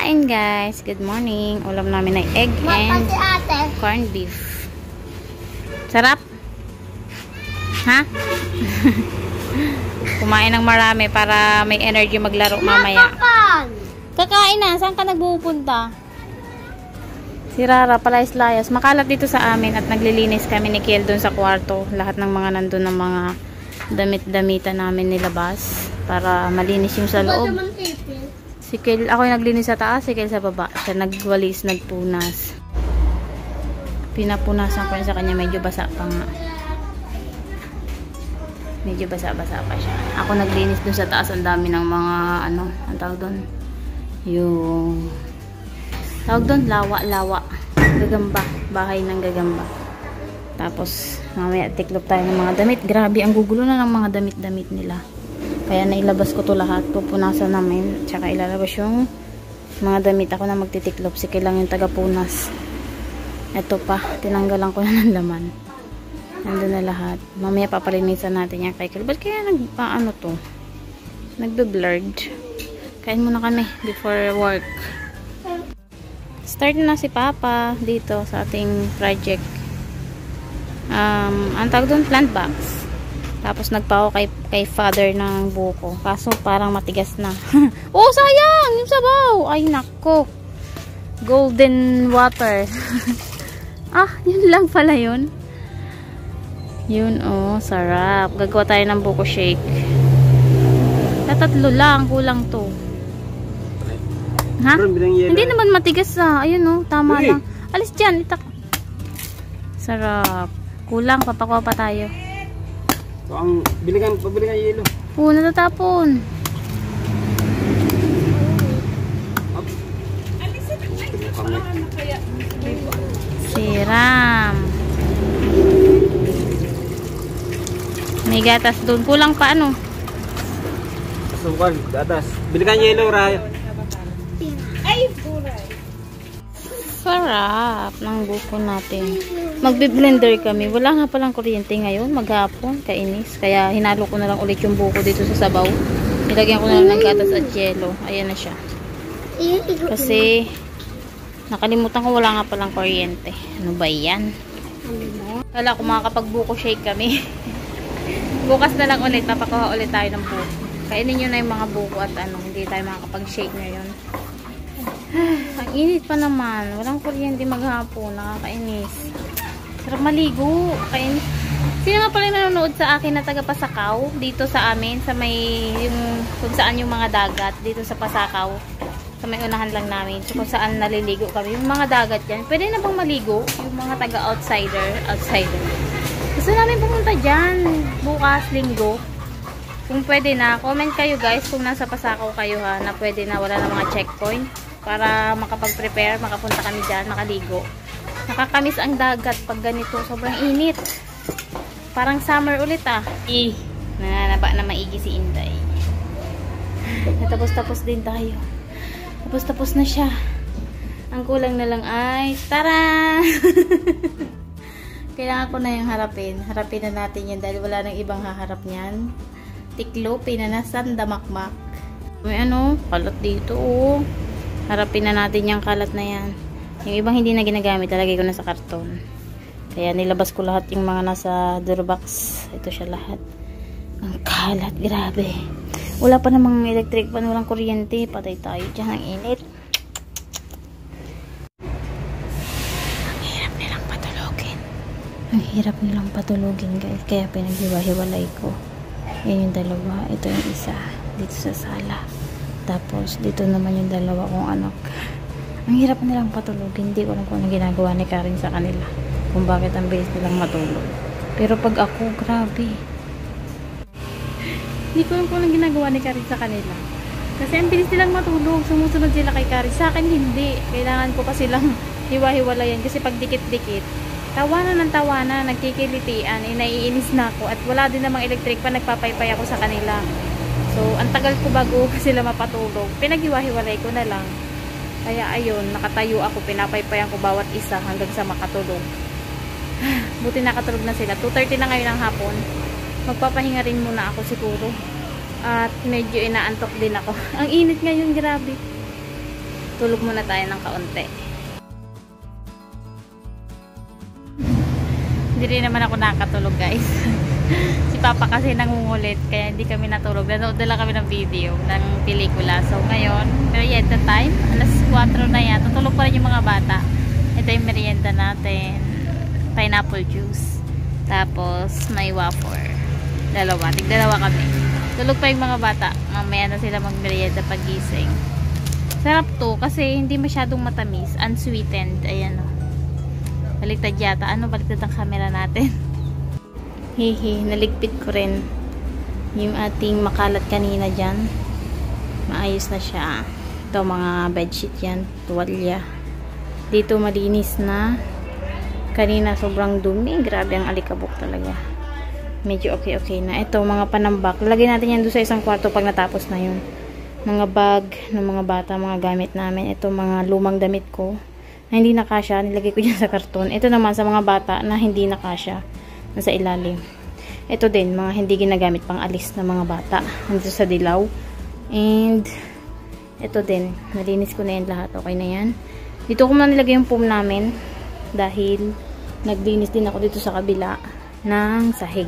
Kain guys. Good morning. Ulam namin ay egg and corned beef. Sarap? Ha? Kumain ng marami para may energy maglaro mamaya. Kakain na. Saan ka nagpupunta? Si Rara palayas-layas. Makalat dito sa amin at naglilinis kami ni Kiel doon sa kwarto. Lahat ng mga nandun ng mga damit-damitan namin nilabas para malinis yung sa loob. Si Kiel, ako yung naglinis sa taas, si Kiel sa baba. Siya nagwalis, nagpunas. Pinapunasan ko yun sa kanya, medyo basa pa nga. Medyo basa-basa pa siya. Ako naglinis dun sa taas, ang dami ng mga, ano, ang tawag dun? Yung, tawag dun, lawa-lawa. Gagamba, bahay ng gagamba. Tapos, mamaya tiklop tayo ng mga damit. Grabe, ang gugulo na ng mga damit-damit nila. Kaya nailabas ko to lahat. Pupunasan namin. Tsaka ilalabas yung mga damit. Ako na magtitiklop. Si Kiel lang yung tagapunas. Ito pa. Tinanggalan ko na ng laman. Nandun na lahat. Mamaya papalinisan natin yan kay Kiel. Ba't kaya nagpaano to? Nagbe-blurred. Kain muna kami before work. Start na si Papa dito sa ating project. Ang tawag doon, plant box. Tapos nagpao kay father ng buko. Kaso parang matigas na. Oh, sayang! Yung sabaw! Ay, nako. Golden water. Ah, yun lang pala yun. Yun, oh, sarap. Gagawa tayo ng buko shake. Tatatlo lang. Kulang to. Ha? Hindi naman matigas ah. Ayun, oh. Tama lang. Alis dyan. Itak. Sarap. Kulang. Papakuha pa tayo. So, ang pabiligan yelo. Oo, natatapon. Siram. May gatas doon. Kulang pa ano? Sukan, gatas. Biligan yelo, Raya. Ay, gulay. Sarap ng buko natin. Magbe-blender kami. Wala nga palang kuryente ngayon. Maghapon. Kainis. Kaya hinalo ko na lang ulit yung buko dito sa sabaw. Nilagyan ko na lang ng gatas at yelo. Ayan na siya. Kasi nakalimutan ko wala nga palang kuryente. Ano ba yan? Wala ko makakapag-buko shake kami. Bukas na lang ulit. Papakuha ulit tayo ng buko. Kainin nyo na yung mga buko at ano. Hindi tayo makakapag-shake ngayon. Ang init pa naman. Walang kuryente maghapon. Nakakainis. Sarap maligo. Kainis. Sino nga pala nanonood sa akin na taga Pasakaw? Dito sa amin. Sa may yung, kung saan yung mga dagat. Dito sa Pasakaw. Sa may unahan lang namin. So kung saan naliligo kami. Yung mga dagat yan. Pwede na bang maligo? Yung mga taga outsider. Gusto namin pumunta dyan. Bukas, linggo. Kung pwede na. Comment kayo guys. Kung nasa Pasakaw kayo ha. Na pwede na. Wala na mga checkpoint. Para makapag-prepare, makapunta kami dyan, makaligo. Nakakamiss ang dagat pag ganito. Sobrang init. Parang summer ulit ah. Nananaba na maigi si Inday. Natapos-tapos din tayo. Tapos-tapos na siya. Ang kulang na lang ay, tara! Kailangan ko na yung harapin. Harapin na natin yan dahil wala nang ibang haharap niyan. Tiklopin na nasan, damakmak. May ano, kalat dito oh. Harapin na natin yung kalat na yan. Yung ibang hindi na ginagamit, talagay ko na sa karton. Kaya nilabas ko lahat yung mga nasa Durobox. Ito siya lahat. Ang kalat, grabe. Wala pa namang electric pan, walang kuryente. Patay tayo dyan, ang init. Ang hirap nilang patulogin. Ang hirap nilang patulogin guys. Kaya pinaghiwa-hiwalay ko. Yan yung dalawa. Ito yung isa. Dito sa sala. Tapos, dito naman yung dalawa kong anak. Ang hirap nilang patulogin. Hindi ko alam kung ano ginagawa ni Karen sa kanila. Kung bakit ang bilis nilang matulog. Pero pag ako, grabe. Hindi ko alam kung ano ginagawa ni Karen sa kanila. Kasi ang bilis nilang matulog. Sumusunod sila kay Karen. Sa akin, hindi. Kailangan ko pa silang hiwa-hiwalayan. Kasi pag dikit-dikit, tawanan ng tawanan, nagkikilitian, naiinis na ako. At wala din namang electric pa, nagpapaypay ako sa kanila. So, ang tagal ko bago sila mapatulog. Pinaghiwa-hiwalay ko na lang. Kaya ayun, nakatayo ako, pinapaypayan ko bawat isa hanggang sa makatulog. Buti nakatulog na sila. 2:30 na ngayon ng hapon. Magpapahinga rin muna ako siguro. At medyo inaantok din ako. Ang init ngayon, grabe. tulog muna tayo ng kaunti. Hindi rin naman ako nakatulog, guys. Si Papa kasi nangungulit, kaya hindi kami natulog. Nanood na lang kami ng video, ng pelikula. So ngayon, merienda time. Alas 4 na yan. Tutulog pa rin yung mga bata. Ito yung merienda natin. Pineapple juice. Tapos may wafer. Tig-dalawa kami. Tulog pa yung mga bata. Mamaya na sila mag-merienda pagising. Sarap to kasi hindi masyadong matamis. Unsweetened. Ayan o. Baliktad yata. Ano baliktad ang camera natin? Hehe, naligpit ko rin yung ating makalat kanina dyan. Maayos na siya. Ito mga bedsheet yan. Tuwalya. Dito malinis na. Kanina sobrang dumi. Grabe ang alikabok talaga. Medyo okay na. Ito mga panambak. Lagay natin yan doon sa isang kwarto pag natapos na yun. Mga bag ng mga bata, mga gamit namin. Ito mga lumang damit ko na hindi nakasya, nilagay ko dyan sa karton. Ito naman sa mga bata na hindi nakasya, nasa ilalim. Ito din, mga hindi ginagamit pang alis ng mga bata, nandito sa dilaw. And ito din, nalinis ko na yan lahat. Okay na yan. Dito ko na nilagay yung foam namin dahil naglinis din ako dito sa kabila ng sahig.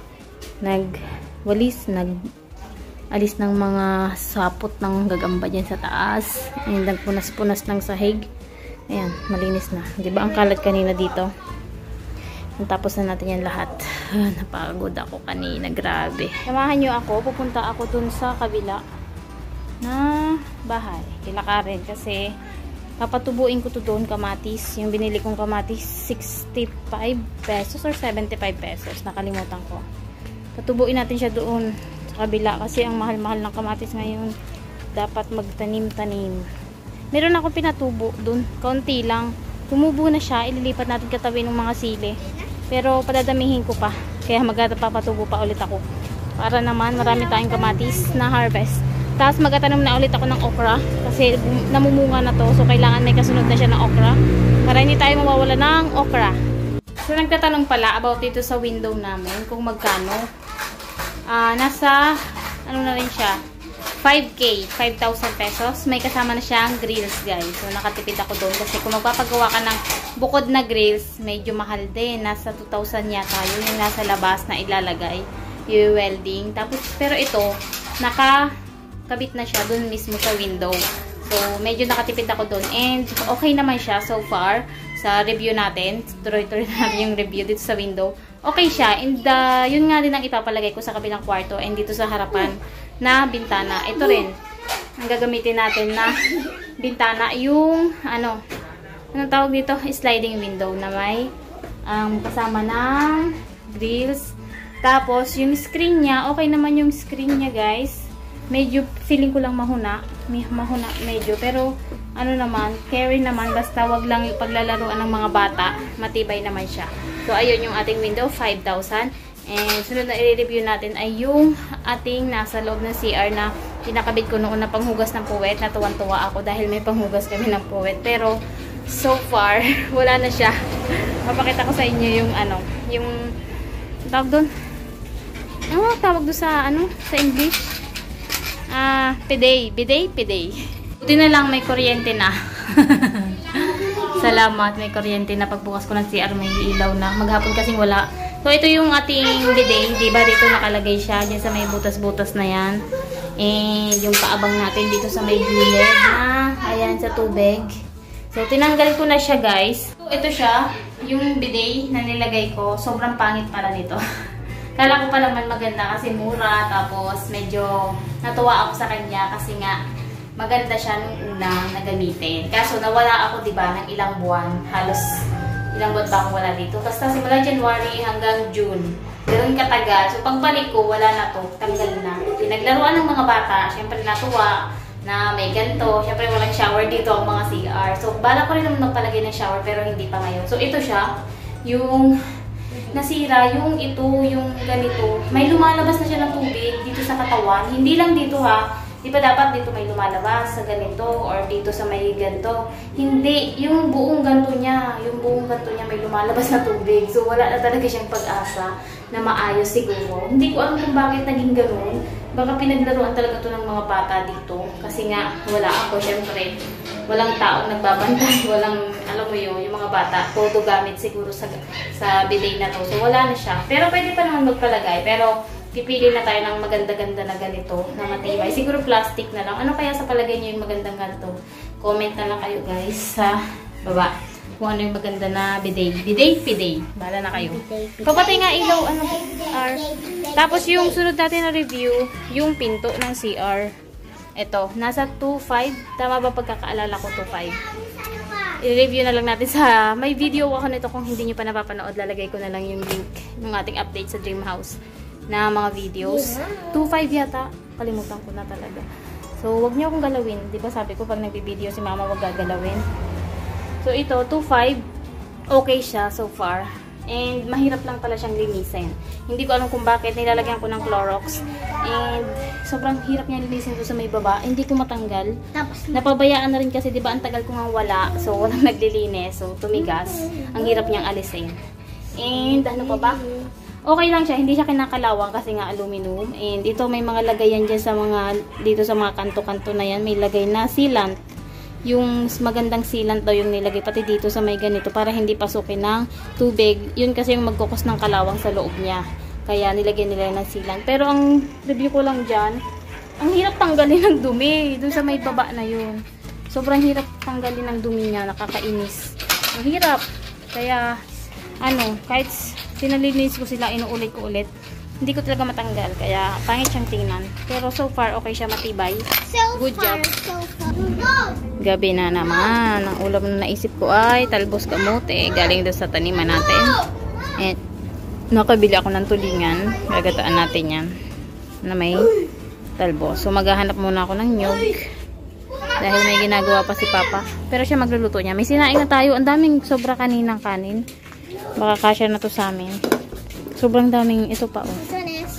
Nagwalis, alis ng mga sapot ng gagamba dyan sa taas. And nagpunas-punas ng sahig. Ayan, malinis na. Diba ang kalat kanina dito? Tapos na natin yan lahat. Napagod ako kanina. Grabe. Samahan nyo ako. Pupunta ako dun sa kabila na bahay. Kilakarin. Kasi papatubuin ko to doon kamatis. Yung binili kong kamatis 65 pesos or 75 pesos. Nakalimutan ko. Patubuin natin siya doon sa kabila. Kasi ang mahal-mahal ng kamatis ngayon. Dapat magtanim-tanim. Meron akong pinatubo dun. Kaunti lang. Tumubo na siya. Ililipat natin katabi ng mga sili. Pero padadamihin ko pa. Kaya magpapatubo pa ulit ako. Para naman marami tayong kamatis na harvest. Tapos magtatanim na ulit ako ng okra. Kasi namumunga na to. So kailangan may kasunod na siya ng okra. Para hindi tayo mawawala ng okra. So nagtatanong pala about dito sa window namin. Kung magkano. Nasa ano na rin siya. 5K, 5,000 pesos. May kasama na siyang grills, guys. So, nakatipid ako doon. Kasi kung magpapagawa ka ng bukod na grills, medyo mahal din. Nasa 2,000 yata. Yun yung nasa labas na ilalagay. Yung welding. Tapos, pero ito, nakakabit na siya doon mismo sa window. So, medyo nakatipid ako doon. And, okay naman siya so far. Sa review natin. Tuloy-tuloy natin yung review dito sa window. Okay siya. And, yun nga din ang ipapalagay ko sa kabilang kwarto. And dito sa harapan na bintana. Ito rin ang gagamitin natin na bintana. Yung anong tawag dito? Sliding window na may kasama ng grills. Tapos yung screen niya, okay naman yung screen niya, guys. Medyo feeling ko lang mahuna medyo, pero ano naman, carry naman, basta wag lang yung paglalaruan ng mga bata. Matibay naman siya. So ayun yung ating window, 5,000. And sunod na i-review natin ay yung ating nasa loob ng CR na pinakabit ko noon na panghugas ng puwet. Natuwan-tuwa ako dahil may panghugas kami ng puwet. Pero so far, wala na siya. Mapakita ko sa inyo yung ano, yung tawag doon. Ano tawag doon sa ano, sa English? Bidet. Buti na lang may kuryente na. Salamat, may kuryente na. Pagbukas ko ng CR may ilaw na. Maghapon kasing wala. So, ito yung ating bidet. Diba? Dito nakalagay siya. Diyan sa may butas-butas na yan. And yung paabang natin dito sa may gilid na, ayan, sa tubig. So, tinanggal ko na siya, guys. So, ito siya. Yung bidet na nilagay ko. Sobrang pangit pala nito. Kala ko pa naman maganda kasi mura. Tapos, medyo natuwa ako sa kanya kasi nga, maganda siya nung una na gamitin. Kaso, nawala ako, diba, ng ilang buwan. Halos ilang buwan ba akong wala dito. Basta simula January hanggang June. Ganoon katagal. So, pagbalik ko, wala na to. Tanggal na. Pinaglaruan ng mga bata. Siyempre, natuwa na may ganito. Siyempre, walang shower dito ang mga CR. So, bala ko rin naman nagpalagay ng shower pero hindi pa ngayon. So, ito siya. Yung nasira, yung ito, yung ganito. May lumalabas na siya ng tubig dito sa katawan. Hindi lang dito ha. Di ba dapat dito may lumalabas sa ganito or dito sa may ganito? Hindi. Yung buong ganito niya may lumalabas na tubig. So, wala na talaga siyang pag-asa na maayos siguro. Hindi ko alam kung bakit naging ganun. Baka pinaglaruan talaga to ng mga bata dito. Kasi nga, wala ako. Siyempre, walang taong nagbabantay, walang, alam mo yun, yung mga bata, todo gamit siguro sa bidet na to. So, wala na siya. Pero pwede pa naman magpalagay. Pero, pipili na tayo ng maganda-ganda na ganito, na matibay. Siguro plastic na lang. Ano kaya sa palagay nyo yung magandang ganito? Comment na lang kayo guys sa baba. Kung ano yung maganda na bidet. Bidet. Bahala na kayo. Papatay nga ilaw, ano, CR. Tapos yung sunod natin na review, yung pinto ng CR. Ito, nasa 2.5. Tama ba pagkakaalala ko 2.5? I-review na lang natin sa, may video ako nito kung hindi nyo pa napapanood. Lalagay ko na lang yung link ng ating update sa Dream House na mga videos. 2.5 yata. Kalimutan ko na talaga. So, wag niyo akong galawin. Di ba sabi ko pag nagbibideo si mama wag gagalawin. So, ito, 2.5. Okay siya so far. And, mahirap lang pala siyang linisin. Hindi ko alam kung bakit. Nilalagyan ko ng Clorox. And, sobrang hirap niya linisin doon sa may baba. Hindi ko matanggal. Napabayaan na rin kasi, di ba, ang tagal ko nga wala. So, walang naglilinis. So, tumigas. Ang hirap niyang alisin. And, ano pa ba? Okay lang siya. Hindi siya kinakalawang kasi nga aluminum. And, ito may mga lagayan dyan sa mga, dito sa mga kanto-kanto na yan. May lagay na sealant. Yung magandang sealant daw yung nilagay pati dito sa may ganito para hindi pasukin ng tubig. Yun kasi yung magkukos ng kalawang sa loob niya. Kaya nilagay nila ng sealant. Pero ang review ko lang dyan, ang hirap tanggalin ng dumi. Doon sa may baba na yun. Sobrang hirap tanggalin ng dumi niya. Nakakainis. Ang hirap. Kaya, ano, kahit sinalinis ko sila, inuulit ko ulit. Hindi ko talaga matanggal. Kaya, pangit siyang tingnan. Pero so far, okay siya matibay. Good job. Gabi na naman. Ang ulam na naisip ko ay talbos kamote. Galing doon sa taniman natin. And, nakabili ako ng tulingan. Gagataan natin yan. Na may talbos. So, maghahanap muna ako ng nyug. Dahil may ginagawa pa si Papa. Pero siya magluluto niya. May sinaing na tayo. Ang daming sobra kaninang kanin. Baka kasya na to sa amin. Sobrang daming ito pa, oh.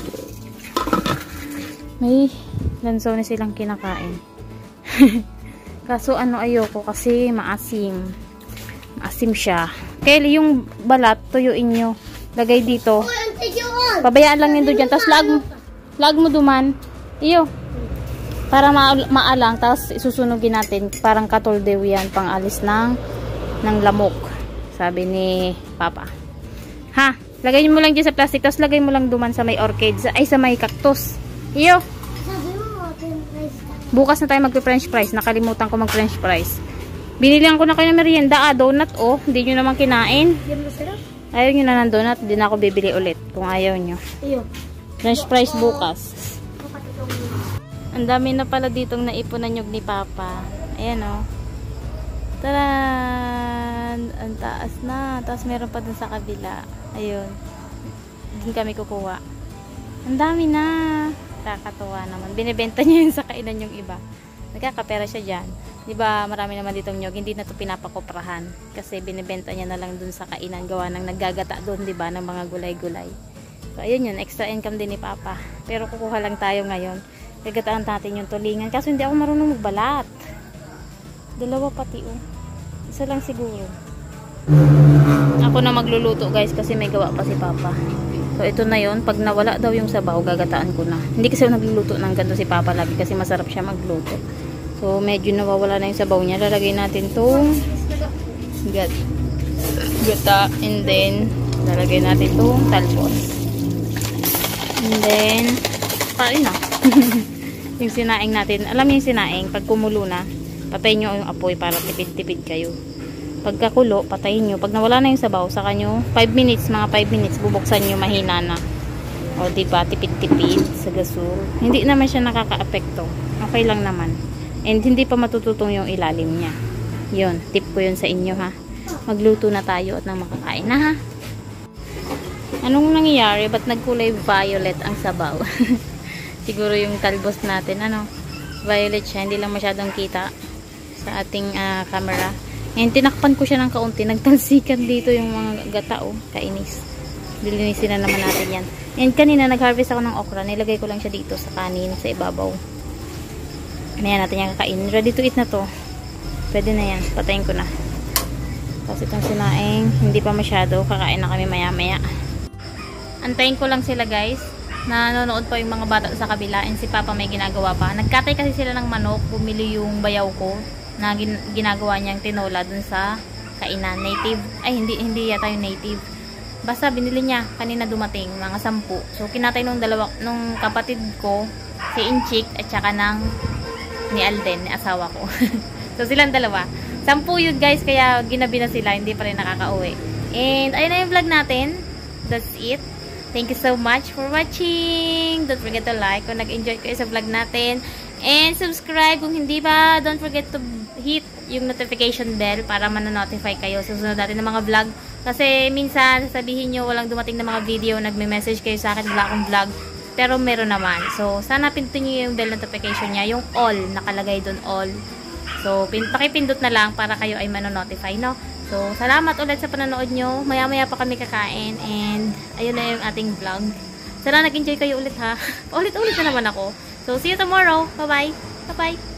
May lansones silang kinakain. Kaso ano, ayoko kasi maasim. Maasim siya. Kaya yung balat, tuyuin nyo. Lagay dito. Pabayaan lang nyo dyan. Tapos lag mo duman. Iyo. Para maalang. Tapos isusunugin natin. Parang katoldew yan. Pang alis ng lamok. Sabi ni Papa. Ha? Lagay mo lang dyan sa plastic. Tapos lagay mo lang duman sa may orchids. Ay, sa may cactus. Iyo. Bukas na tayo magpe-french fries. Nakalimutan ko mag-french fries. Binilihan ko na kayo ng merienda. Donut, oh. Hindi nyo naman kinain. Ayaw nyo na ng donut. Hindi na ako bibili ulit. Kung ayaw nyo. French fries bukas. Ang dami na pala ditong naipon na nyug ni Papa. Ayan, oh. Taran! Ang taas na. Tapos meron pa dun sa kabila. Ayun. Doon kami kukuha. Ang dami na. Kakatuwa naman. Binibenta niya yun sa kainan yung iba. Nagkakapera siya dyan. Diba marami naman ditong nyog. Hindi na ito pinapakoprahan. Kasi binibenta niya na lang dun sa kainan. Gawa ng naggagata dun, diba, ng mga gulay-gulay. So, ayun yun. Extra income din ni Papa. Pero kukuha lang tayo ngayon. Gagataan natin yung tulingan. Kaso hindi ako marunong magbalat. Dalawa pati, oh. Isa lang siguro. Ako na magluluto, guys, kasi may gawa pa si Papa. So, ito na yon. Pag nawala daw yung sabaw, gagataan ko na. Hindi kasi nagluluto ng ganito si Papa lagi kasi masarap siya magluto. So, medyo nawawala na yung sabaw niya. Lalagay natin itong gata. And then, lalagay natin itong talbos. And then, parin na. Yung sinaing natin. Alam niyo yung sinaing, pag kumulo na, patayin nyo yung apoy para tipid-tipid kayo. Pagkakulo, patayin nyo. Pag nawala na yung sabaw, saka nyo, 5 minutes, mga 5 minutes, bubuksan nyo, mahina na. O, diba, tipid-tipid sa gasol. Hindi naman siya nakaka-apekto. Okay lang naman. And hindi pa matututong yung ilalim niya. Yun, tip ko yun sa inyo, ha. Magluto na tayo at nang makakain na, ha. Anong nangyayari? Ba't nagkulay violet ang sabaw? Siguro yung talbos natin, ano, violet siya. Hindi lang masyadong kita sa ating camera. And tinakpan ko siya ng kaunti. Nagtalsikan dito yung mga gata, oh. Kainis. Dilinisin na naman natin yan. And kanina nag-harvest ako ng okra. Nilagay ko lang siya dito sa kanin, sa ibabaw. Maya natin yung kakainin. Ready to eat na to. Pwede na yan. Patayin ko na. Tapos itong sinaing, hindi pa masyado. Kakain na kami maya-maya. Antayin ko lang sila, guys. Nanonood pa yung mga bata sa kabila. And si Papa may ginagawa pa. Nagkatay kasi sila ng manok. Bumili yung bayaw ko. na ginagawa niyang tinola dun sa kainan. Native, ay hindi yata yung native. Basta binili niya, kanina dumating, mga 10. So kinatay nung kapatid ko, si Inchik, at saka ni Alden, ni asawa ko. So silang dalawa. 10 yun guys, kaya ginabi na sila, hindi pa rin nakakauwi. And ayun na yung vlog natin. That's it. Thank you so much for watching. Don't forget to like kung nag-enjoy kayo sa vlog natin. And subscribe kung hindi ba. Don't forget to hit yung notification bell para manonotify kayo sa susunod natin ng mga vlog. Kasi minsan sabihin nyo walang dumating na mga video, nagme-message kayo sa akin, wala akong vlog. Pero meron naman. So sana pindutin nyo yung bell notification niya, yung all, nakalagay doon all. So pakipindot na lang para kayo ay manonotify, no? So salamat ulit sa panonood nyo. Maya-maya pa kami kakain and ayun na yung ating vlog. Sana nag-enjoy kayo ulit ha. Ulit-ulit na naman ako. So see you tomorrow. Bye-bye. Bye-bye.